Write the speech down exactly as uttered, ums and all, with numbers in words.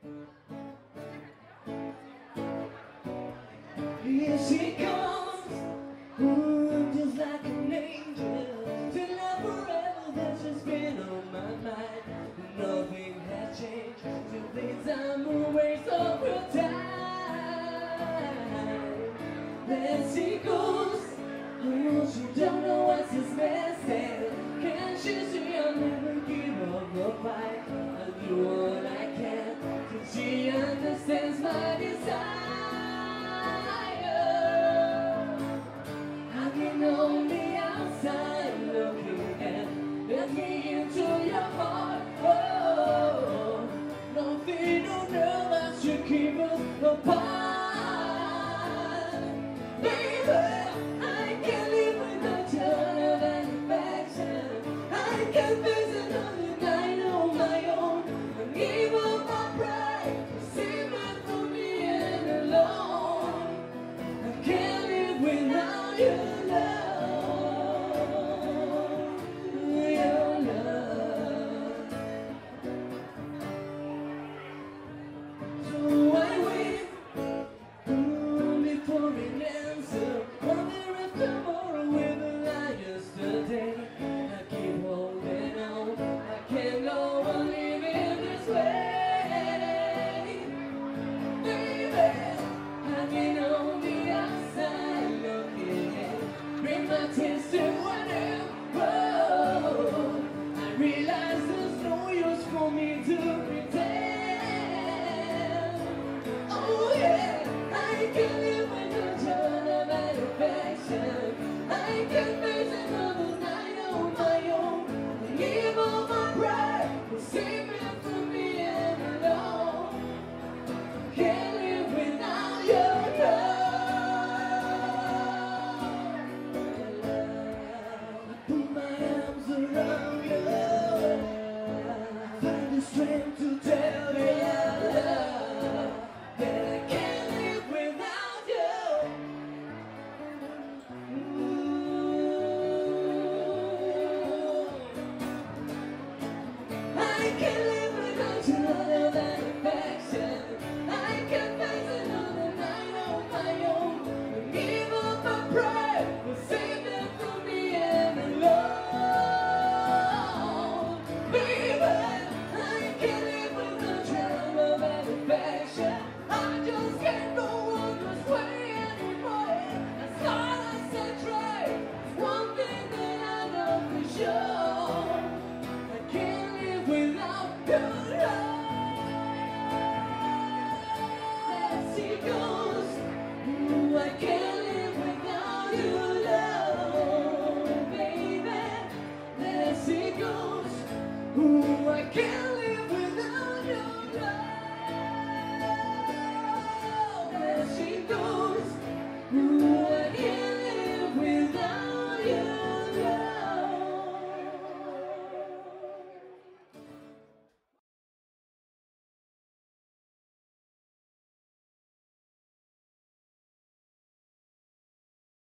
Here she comes, ooh, just like an angel. To love forever, that's just been on my mind. Nothing has changed, till things I'm a waste of your time. There she goes, oh, she don't know what's this message. Can't she see I'll never give up the fight? I'll do what I can, till she understands my desire. On the outside looking in, looking into your heart. Oh, nothing on earth that should keep us apart. Baby, I can't live without your love and affection. I can't face another night on my own. I give up my pride, save it for me and alone. I can't live without you. Sure.